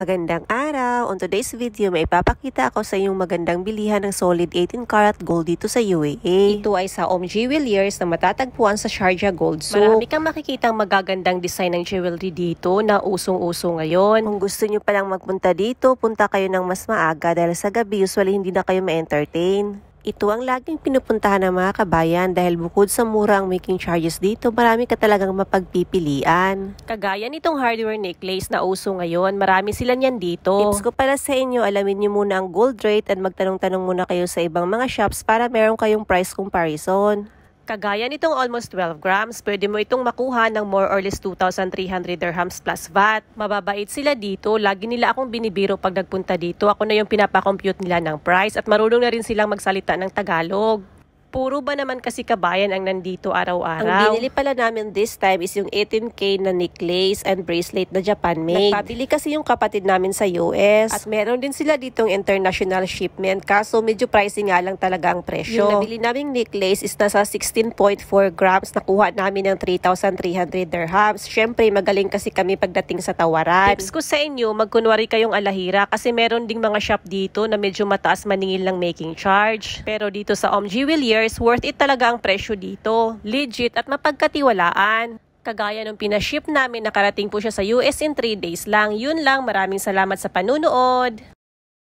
Magandang araw! On today's video, may ipapakita ako sa inyong magandang bilihan ng solid 18 karat gold dito sa UAE. Ito ay sa Om Jewelers na matatagpuan sa Sharjah Gold Souk. Marami kang makikitang magagandang design ng jewelry dito na usong-uso ngayon. Kung gusto nyo palang magpunta dito, punta kayo ng mas maaga dahil sa gabi usually hindi na kayo ma-entertain. Ito ang laging pinupuntahan ng mga kabayan dahil bukod sa mura ang making charges dito, marami ka talagang mapagpipilian. Kagaya nitong hardware necklace na uso ngayon, marami sila niyan dito. Tips ko pala sa inyo, alamin niyo muna ang gold rate at magtanong-tanong muna kayo sa ibang mga shops para meron kayong price comparison. Kagaya nitong almost 12 grams, pwede mo itong makuha ng more or less 2,300 dirhams plus VAT. Mababait sila dito, lagi nila akong binibiro pag nagpunta dito. Ako na yung pinapakompute nila ng price at marunong na rin silang magsalita ng Tagalog. Puro ba naman kasi kabayan ang nandito araw-araw? Ang binili pala namin this time is yung 18K na necklace and bracelet na Japan made. Nagpabili kasi yung kapatid namin sa US. At meron din sila ditong international shipment. Kaso medyo pricey nga lang talaga ang presyo. Yung nabili naming necklace is nasa 16.4 grams. Nakuha namin ng 3,300 dirhams. Syempre magaling kasi kami pagdating sa tawaran. Tips ko sa inyo, magkunwari kayong alahira kasi meron ding mga shop dito na medyo mataas maningil ng making charge. Pero dito sa Om Jewelers, worth it talaga ang presyo dito. Legit at mapagkatiwalaan. Kagaya nung pinaship namin, nakarating po siya sa US in 3 days lang. Yun lang, maraming salamat sa panunood.